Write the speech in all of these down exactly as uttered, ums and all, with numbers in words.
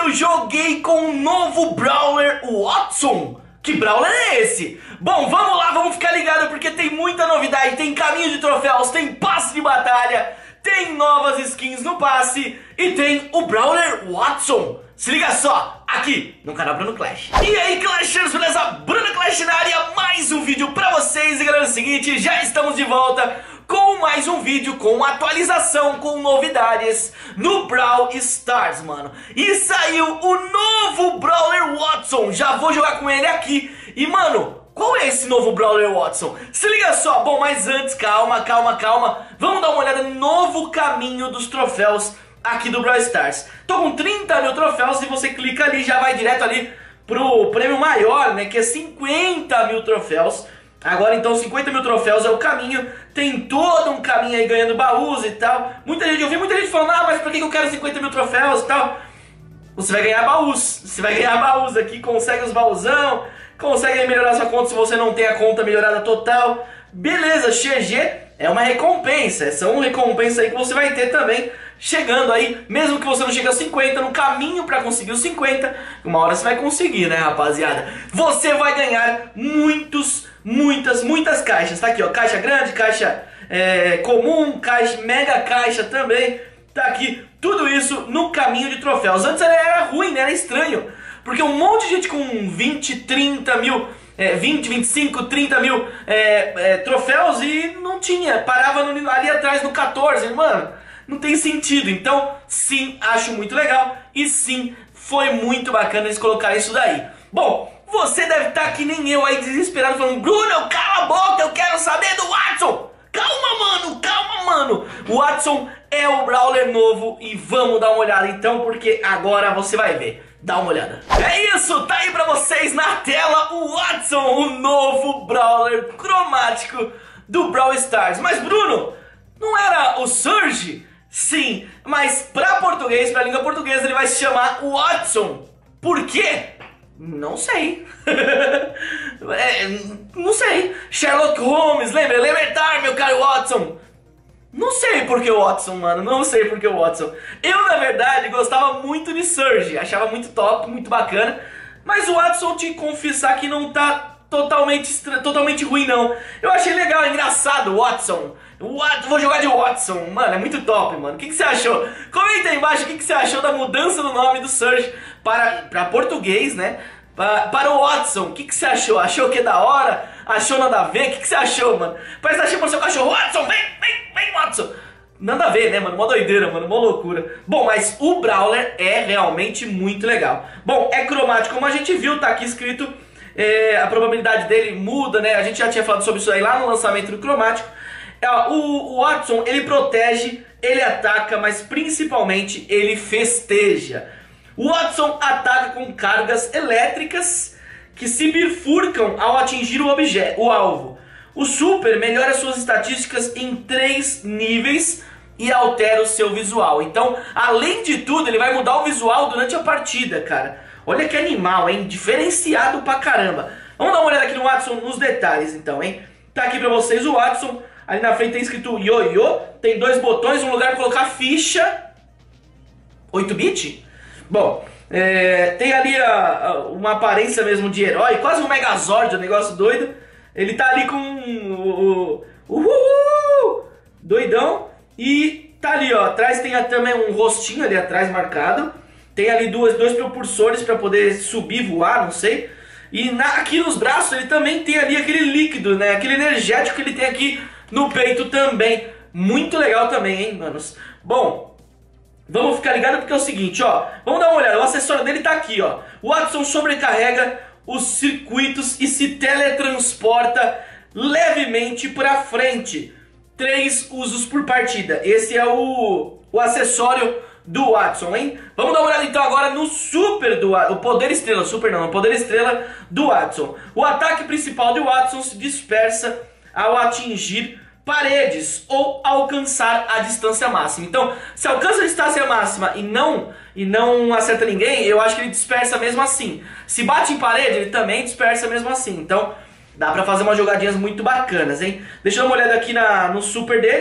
eu joguei com o novo Brawler Wattson. Que Brawler é esse? Bom, vamos lá, vamos ficar ligado porque tem muita novidade. Tem caminho de troféus, tem passe de batalha, tem novas skins no passe e tem o Brawler Wattson. Se liga só, aqui no canal Bruno Clash. E aí, Clashers, beleza? Bruno Clash na área, mais um vídeo pra vocês. E galera, é o seguinte, já estamos de volta com mais um vídeo com atualização, com novidades no Brawl Stars, mano. E saiu o novo Brawler Wattson, já vou jogar com ele aqui. E, mano, qual é esse novo Brawler Wattson? Se liga só, bom, mas antes, calma, calma, calma. Vamos dar uma olhada no novo caminho dos troféus aqui do Brawl Stars. Tô com trinta mil troféus e você clica ali, já vai direto ali pro prêmio maior, né, que é cinquenta mil troféus. Agora então cinquenta mil troféus é o caminho. Tem todo um caminho aí ganhando baús e tal. Muita gente, eu vi muita gente falando, ah, mas por que eu quero cinquenta mil troféus e tal? Você vai ganhar baús, você vai ganhar baús aqui, consegue os baúzão, consegue melhorar sua conta se você não tem a conta melhorada total. Beleza, G G é uma recompensa, são recompensas aí que você vai ter também. Chegando aí, mesmo que você não chegue a cinquenta, no caminho para conseguir os cinquenta, uma hora você vai conseguir, né, rapaziada? Você vai ganhar muitos, muitas, muitas caixas. Tá aqui, ó, caixa grande, caixa é, comum, caixa, mega caixa também. Tá aqui, tudo isso no caminho de troféus. Antes era ruim, né, era estranho, porque um monte de gente com vinte, trinta mil, é, vinte, vinte e cinco, trinta mil é, é, troféus e não tinha, parava no, ali atrás no quatorze, mano. Não tem sentido, então sim, acho muito legal e sim, foi muito bacana eles colocarem isso daí. Bom, você deve estar que nem eu aí desesperado falando, Bruno, cala a boca, eu quero saber do Wattson. Calma, mano, calma, mano. O Wattson é o Brawler novo e vamos dar uma olhada então, porque agora você vai ver. Dá uma olhada. É isso, tá aí pra vocês na tela o Wattson, o novo Brawler cromático do Brawl Stars. Mas Bruno, não era o Surge? Sim, mas pra português, pra língua portuguesa, ele vai se chamar Wattson. Por quê? Não sei. é, não sei. Sherlock Holmes, lembra? Elementar, meu caro Watson. Não sei por que o Wattson, mano. Não sei por que o Wattson. Eu, na verdade, gostava muito de Surge. Achava muito top, muito bacana. Mas o Wattson, te confessar que não tá totalmente, totalmente ruim, não. Eu achei legal, engraçado o Wattson. What? Vou jogar de Wattson, mano, é muito top, mano. O que, que você achou? Comenta aí embaixo o que, que você achou da mudança do nome do Surge para, para português, né? Para, para o Wattson, o que, que você achou? Achou que é da hora? Achou nada a ver? O que, que você achou, mano? Parece que tá chamando seu cachorro, Wattson, vem, vem, vem, Wattson. Nada a ver, né, mano? Mó doideira, mano, mó loucura. Bom, mas o Brawler é realmente muito legal. Bom, é cromático, como a gente viu, tá aqui escrito, é, a probabilidade dele muda, né? A gente já tinha falado sobre isso aí lá no lançamento do cromático. O, o Wattson, ele protege, ele ataca, mas principalmente ele festeja. O Wattson ataca com cargas elétricas que se bifurcam ao atingir o objeto, o alvo. O Super melhora suas estatísticas em três níveis e altera o seu visual. Então, além de tudo, ele vai mudar o visual durante a partida, cara. Olha que animal, hein? Diferenciado pra caramba. Vamos dar uma olhada aqui no Wattson nos detalhes, então, hein? Tá aqui pra vocês o Wattson. Ali na frente tem escrito Yo-Yo, tem dois botões, um lugar para colocar ficha. oito bit? Bom, é, tem ali a, a, uma aparência mesmo de herói, quase um Megazord, um negócio doido. Ele tá ali com o, o, o doidão. E tá ali, ó, atrás tem também um rostinho ali atrás marcado. Tem ali duas, dois propulsores para poder subir, voar, não sei. E na, aqui nos braços ele também tem ali aquele líquido, né, aquele energético que ele tem aqui no peito também. Muito legal também, hein, manos. Bom, vamos ficar ligado porque é o seguinte, ó. Vamos dar uma olhada, o acessório dele tá aqui, ó. O Wattson sobrecarrega os circuitos e se teletransporta levemente pra frente. Três usos por partida. Esse é o, o acessório do Wattson, hein? Vamos dar uma olhada então agora no Super do Wattson. O poder estrela, Super não, o poder estrela do Wattson. O ataque principal do Wattson se dispersa ao atingir paredes ou alcançar a distância máxima. Então, se alcança a distância máxima e não, e não acerta ninguém, eu acho que ele dispersa mesmo assim. Se bate em parede, ele também dispersa mesmo assim. Então, dá pra fazer umas jogadinhas muito bacanas, hein? Deixa eu dar uma olhada aqui na, no Super dele.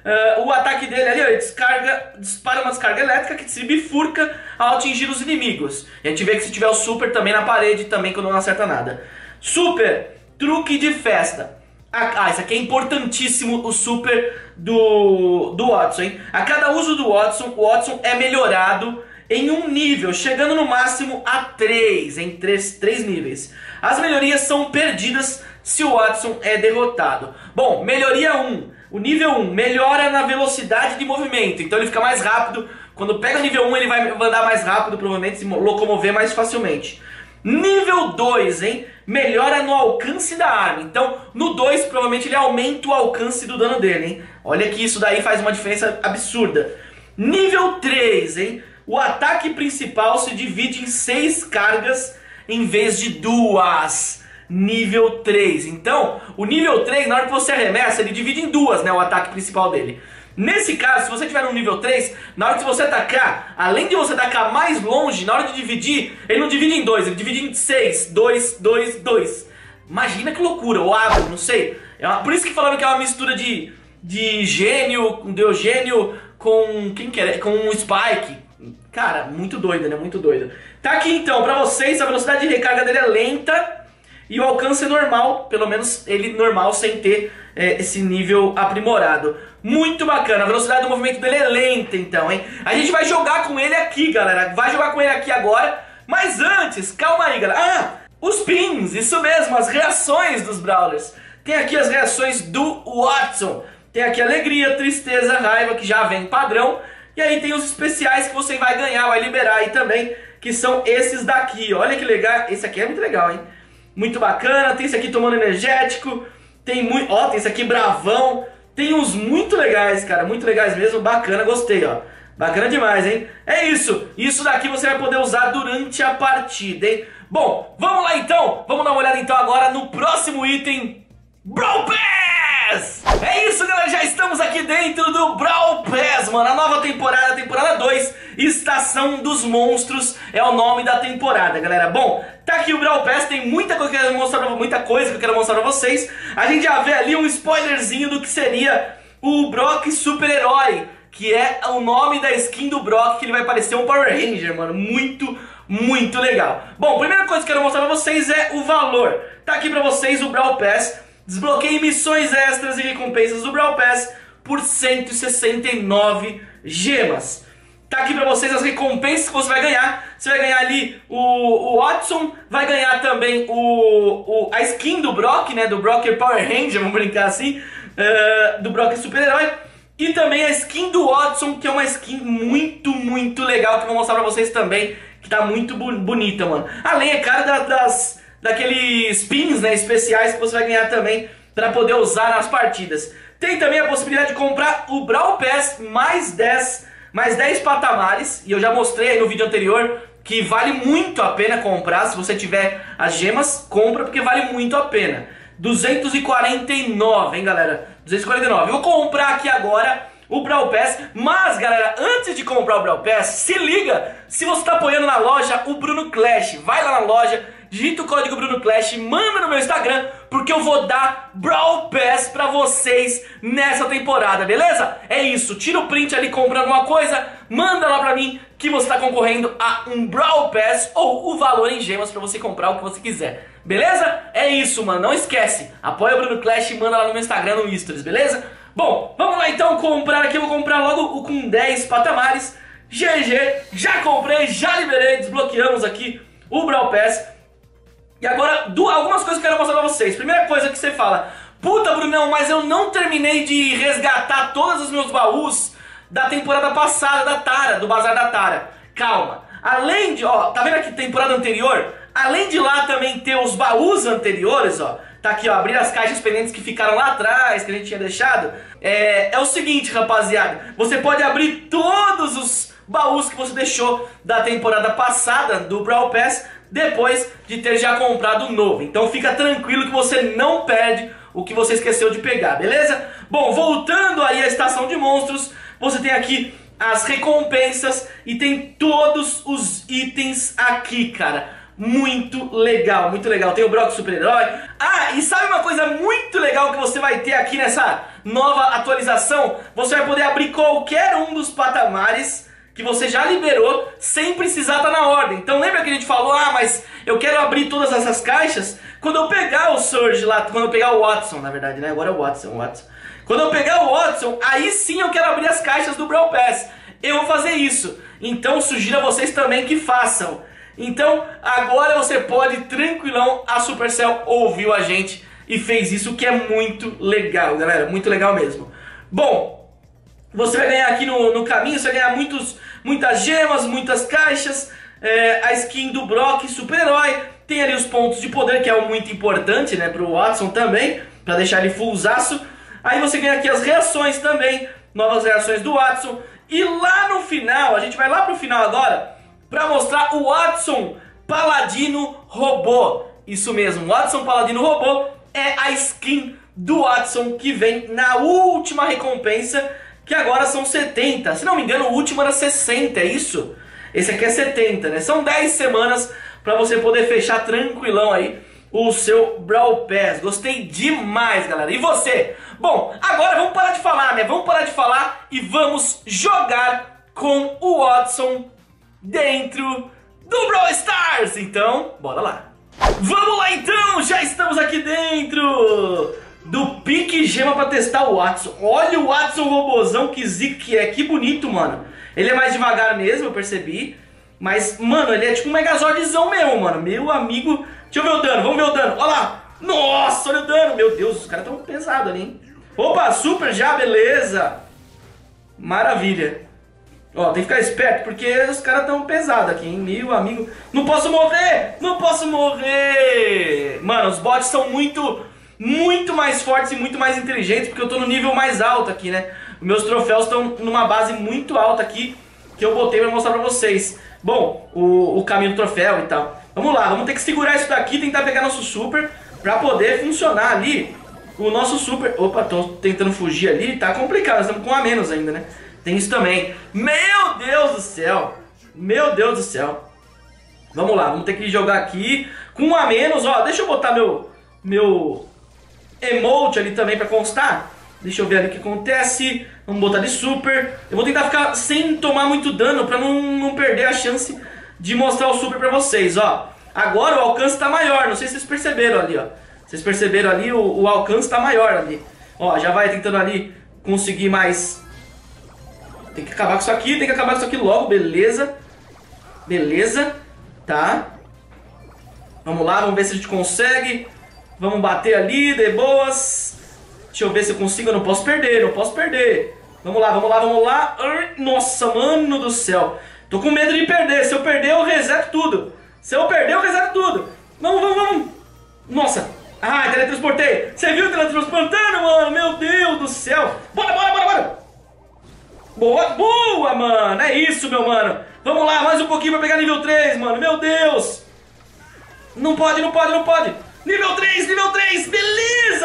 Uh, o ataque dele ali, ó, ele descarga, dispara uma descarga elétrica que se bifurca ao atingir os inimigos. E a gente vê que se tiver o super também na parede, também quando não acerta nada. Super, truque de festa. Ah, isso aqui é importantíssimo, o super do, do Watson, hein? A cada uso do Watson, o Watson é melhorado em um nível, chegando no máximo a três, em três, três níveis. As melhorias são perdidas se o Watson é derrotado. Bom, melhoria um. O nível um melhora na velocidade de movimento, então ele fica mais rápido. Quando pega o nível um, ele vai andar mais rápido, provavelmente se locomover mais facilmente. Nível dois, hein? Melhora no alcance da arma. Então, no dois, provavelmente ele aumenta o alcance do dano dele, hein? Olha que isso daí faz uma diferença absurda. Nível três, hein? O ataque principal se divide em seis cargas em vez de duas. Nível três. Então, o nível três, na hora que você arremessa, ele divide em duas, né? O ataque principal dele. Nesse caso, se você tiver no nível três, na hora que você atacar, além de você atacar mais longe, na hora de dividir, ele não divide em dois, ele divide em seis. dois, dois, dois. Imagina que loucura, ou água, não sei. É uma, por isso que falaram que é uma mistura de, de gênio, com Diogênio, com quem que é? Com um Spike. Cara, muito doido, né? Muito doido. Tá aqui então, pra vocês, a velocidade de recarga dele é lenta. E o alcance é normal, pelo menos ele normal, sem ter é, esse nível aprimorado. Muito bacana, a velocidade do movimento dele é lenta então, hein? A gente vai jogar com ele aqui, galera. Vai jogar com ele aqui agora. Mas antes, calma aí, galera. Ah, os pins, isso mesmo, as reações dos Brawlers. Tem aqui as reações do Watson. Tem aqui alegria, tristeza, raiva, que já vem padrão. E aí tem os especiais que você vai ganhar, vai liberar aí também, que são esses daqui. Olha que legal, esse aqui é muito legal, hein? Muito bacana, tem esse aqui tomando energético, tem muito, ó, tem esse aqui bravão, tem uns muito legais, cara, muito legais mesmo, bacana, gostei, ó, bacana demais, hein? É isso, isso daqui você vai poder usar durante a partida, hein? Bom, vamos lá então, vamos dar uma olhada então agora no próximo item, Brawl Pass! É isso, galera, já estamos aqui dentro do Brawl Pass, mano, a nova temporada, temporada dois, Estação dos Monstros é o nome da temporada, galera. Bom, tá aqui o Brawl Pass, tem muita coisa que eu quero mostrar pra, muita coisa que eu quero mostrar pra vocês. A gente já vê ali um spoilerzinho do que seria o Brock Super-Herói, que é o nome da skin do Brock, que ele vai parecer um Power Ranger, mano, muito, muito legal. Bom, a primeira coisa que eu quero mostrar pra vocês é o valor. Tá aqui pra vocês o Brawl Pass. Desbloqueie missões extras e recompensas do Brawl Pass por cento e sessenta e nove gemas. Tá aqui pra vocês as recompensas que você vai ganhar. Você vai ganhar ali o, o Watson, vai ganhar também o, o, a skin do Brock, né, do Brock Power Ranger, vamos brincar assim, uh, do Brock Super-Herói. E também a skin do Watson, que é uma skin muito, muito legal, que eu vou mostrar pra vocês também, que tá muito bonita, mano. Além, é claro, da, das... daqueles pins, né, especiais que você vai ganhar também para poder usar nas partidas. Tem também a possibilidade de comprar o Brawl Pass mais dez, mais dez patamares, e eu já mostrei aí no vídeo anterior que vale muito a pena comprar. Se você tiver as gemas, compra, porque vale muito a pena. duzentos e quarenta e nove, hein, galera? duzentos e quarenta e nove. Eu vou comprar aqui agora o Brawl Pass, mas, galera, antes de comprar o Brawl Pass, se liga, se você tá apoiando na loja o Bruno Clash, vai lá na loja, digita o código Bruno Clash, manda no meu Instagram, porque eu vou dar Brawl Pass pra vocês nessa temporada, beleza? É isso, tira o print ali comprando uma coisa, manda lá pra mim que você tá concorrendo a um Brawl Pass ou o valor em gemas pra você comprar o que você quiser, beleza? É isso, mano, não esquece, apoia o Bruno Clash e manda lá no meu Instagram, no Stories, beleza? Bom, vamos lá então comprar aqui, eu vou comprar logo o com dez patamares, G G, já comprei, já liberei, desbloqueamos aqui o Brawl Pass. E agora, do, algumas coisas que eu quero mostrar pra vocês. Primeira coisa que você fala, puta, Brunão, mas eu não terminei de resgatar todos os meus baús da temporada passada da Tara, do Bazar da Tara. Calma, além de, ó, tá vendo aqui temporada anterior? Além de lá também ter os baús anteriores, ó, tá aqui, ó, abrir as caixas pendentes que ficaram lá atrás, que a gente tinha deixado. É, é o seguinte, rapaziada, você pode abrir todos os baús que você deixou da temporada passada do Brawl Pass depois de ter já comprado o novo. Então fica tranquilo que você não perde o que você esqueceu de pegar, beleza? Bom, voltando aí à Estação de Monstros, você tem aqui as recompensas e tem todos os itens aqui, cara. Muito legal, muito legal. Tem o Brock Super-Herói. Ah, e sabe uma coisa muito legal que você vai ter aqui nessa, nova atualização, você vai poder abrir qualquer um dos patamares que você já liberou sem precisar estar na ordem. Então lembra que a gente falou, ah, mas eu quero abrir todas essas caixas quando eu pegar o Surge lá, quando eu pegar o Watson, na verdade, né? Agora é o Watson, Watson. Quando eu pegar o Watson, aí sim eu quero abrir as caixas do Brawl Pass. Eu vou fazer isso. Então sugiro a vocês também que façam. Então agora você pode tranquilão, a Supercell ouviu a gente e fez isso, que é muito legal, galera, muito legal mesmo. Bom, você vai ganhar aqui no, no caminho, você vai ganhar muitos, muitas gemas, muitas caixas, é, a skin do Brock, super-herói, tem ali os pontos de poder, que é muito importante, né, pro Watson também, pra deixar ele fullzaço. Aí você ganha aqui as reações também, novas reações do Watson. E lá no final, a gente vai lá pro final agora, pra mostrar o Watson Paladino Robô. Isso mesmo, o Watson Paladino Robô é a skin do Watson que vem na última recompensa, que agora são setenta. Se não me engano, o último era sessenta, é isso? Esse aqui é setenta, né? São dez semanas pra você poder fechar tranquilão aí o seu Brawl Pass. Gostei demais, galera. E você? Bom, agora vamos parar de falar, né? Vamos parar de falar e vamos jogar com o Watson dentro do Brawl Stars. Então, bora lá. Vamos lá então, já estamos aqui dentro do Pique Gema pra testar o Watson. Olha o Watson robozão, que zica que é, que bonito, mano. Ele é mais devagar mesmo, eu percebi. Mas, mano, ele é tipo um Megazordzão mesmo, mano. Meu amigo, deixa eu ver o dano, vamos ver o dano. Olha lá, nossa, olha o dano. Meu Deus, os caras tão pesados ali, hein. Opa, super já, beleza. Maravilha. Ó, tem que ficar esperto, porque os caras tão pesados aqui, hein. Meu amigo, não posso morrer, não posso morrer. Mano, os bots são muito... muito mais fortes e muito mais inteligentes, porque eu tô no nível mais alto aqui, né? Meus troféus estão numa base muito alta aqui, que eu botei pra mostrar pra vocês. Bom, o, o caminho do troféu e tal. Vamos lá, vamos ter que segurar isso daqui, tentar pegar nosso super, pra poder funcionar ali o nosso super. Opa, tô tentando fugir ali, tá complicado, nós estamos com um a menos ainda, né? Tem isso também. Meu Deus do céu, meu Deus do céu. Vamos lá, vamos ter que jogar aqui com um a menos, ó, deixa eu botar meu... meu... emote ali também pra constar. Deixa eu ver ali o que acontece. Vamos botar de super. Eu vou tentar ficar sem tomar muito dano pra não, não perder a chance de mostrar o super pra vocês, ó. Agora o alcance tá maior, não sei se vocês perceberam ali, ó. Vocês perceberam ali, o, o alcance tá maior ali. Ó, já vai tentando ali conseguir mais. Tem que acabar com isso aqui, tem que acabar com isso aqui logo, beleza. Beleza, tá. Vamos lá, vamos ver se a gente consegue. Vamos bater ali, de boas. Deixa eu ver se eu consigo, eu não posso perder, não posso perder. Vamos lá, vamos lá, vamos lá. Nossa, mano do céu. Tô com medo de perder, se eu perder eu reseto tudo. Se eu perder eu reseto tudo. Vamos, vamos, vamos. Nossa, ah, teletransportei. Você viu teletransportando, mano? Meu Deus do céu. Bora, bora, bora, bora. Boa, boa, mano, é isso, meu mano. Vamos lá, mais um pouquinho pra pegar nível três, mano, meu Deus. Não pode, não pode, não pode. Nível três, nível três, beleza,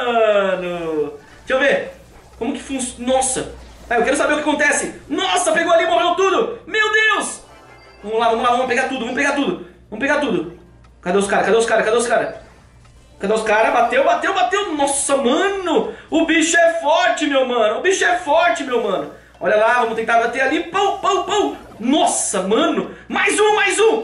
mano. Deixa eu ver. Como que funciona? Nossa. Ah, eu quero saber o que acontece. Nossa, pegou ali, morreu tudo. Meu Deus. Vamos lá, vamos lá, vamos pegar tudo, vamos pegar tudo. Vamos pegar tudo. Cadê os caras, cadê os caras, cadê os caras? Cadê os caras? Bateu, bateu, bateu. Nossa, mano. O bicho é forte, meu mano. O bicho é forte, meu mano. Olha lá, vamos tentar bater ali. Pum, pum, pum. Nossa, mano. Mais um, mais um.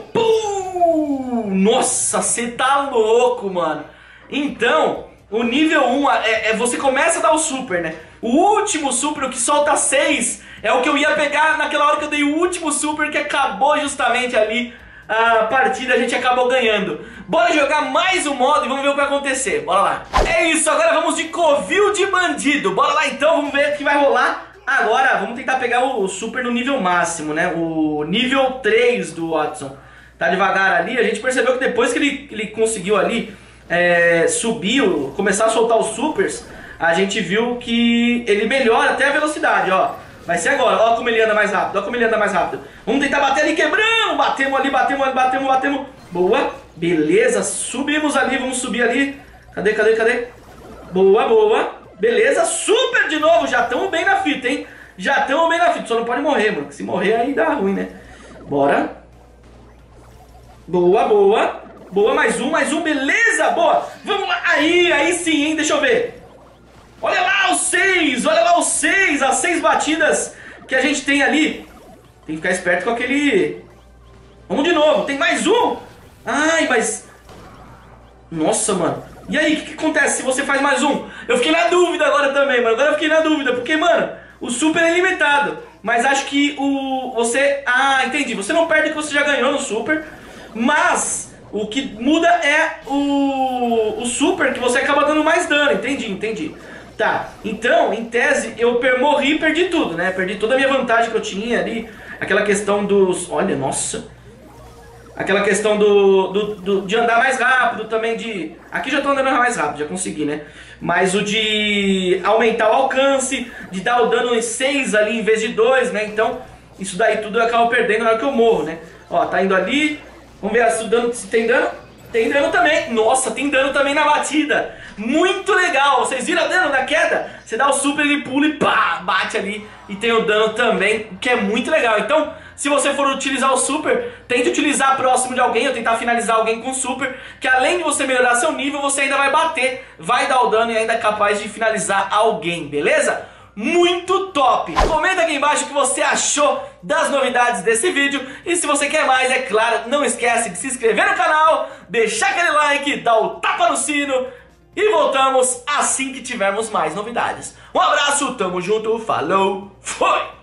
Pum. Nossa, você tá louco, mano. Então, o nível um é, é você começa a dar o super, né? O último super, o que solta seis, é o que eu ia pegar naquela hora que eu dei o último super, que acabou justamente ali a partida, a gente acabou ganhando. Bora jogar mais um modo e vamos ver o que vai acontecer. Bora lá. É isso, agora vamos de covil de bandido. Bora lá então, vamos ver o que vai rolar. Agora, vamos tentar pegar o super no nível máximo, né? O nível três do Watson. Tá devagar ali, a gente percebeu que depois que ele, ele conseguiu ali é, subir, começar a soltar os supers, a gente viu que ele melhora até a velocidade, ó. Vai ser agora, ó como ele anda mais rápido, ó como ele anda mais rápido. Vamos tentar bater ali, quebramos, batemos ali, batemos ali, batemos, batemos. Boa, beleza, subimos ali, vamos subir ali. Cadê, cadê, cadê? Boa, boa. Beleza, super de novo, já estamos bem na fita, hein? Já estamos bem na fita, só não pode morrer, mano. Se morrer aí dá ruim, né? Bora. Boa, boa. Boa, mais um, mais um, beleza, boa. Vamos lá, aí, aí sim, hein? Deixa eu ver. Olha lá os seis, olha lá os seis, as seis batidas que a gente tem ali. Tem que ficar esperto com aquele... Vamos de novo, tem mais um. Ai, mas... Nossa, mano. E aí, o que, que acontece se você faz mais um? Eu fiquei na dúvida agora também, mano. Agora eu fiquei na dúvida, porque, mano, o super é limitado. Mas acho que o... Você... Ah, entendi. Você não perde o que você já ganhou no super. Mas o que muda é o... O super, que você acaba dando mais dano. Entendi, entendi. Tá, então, em tese, eu per... morri e perdi tudo, né? Perdi toda a minha vantagem que eu tinha ali. Aquela questão dos... Olha, nossa... Aquela questão do, do, do, de andar mais rápido também, de... Aqui já tô andando mais rápido, já consegui, né? Mas o de aumentar o alcance, de dar o dano em seis ali em vez de dois, né? Então, isso daí tudo eu acabo perdendo na hora que eu morro, né? Ó, tá indo ali. Vamos ver se, o dano, se tem dano. Tem dano também. Nossa, tem dano também na batida. Muito legal. Vocês viram o dano na queda? Você dá o super, ele pula e pá, bate ali. E tem o dano também, que é muito legal. Então... Se você for utilizar o super, tente utilizar próximo de alguém ou tentar finalizar alguém com super, que além de você melhorar seu nível, você ainda vai bater, vai dar o dano e ainda é capaz de finalizar alguém, beleza? Muito top! Comenta aqui embaixo o que você achou das novidades desse vídeo. E se você quer mais, é claro, não esquece de se inscrever no canal, deixar aquele like, dar o tapa no sino. E voltamos assim que tivermos mais novidades. Um abraço, tamo junto, falou, foi!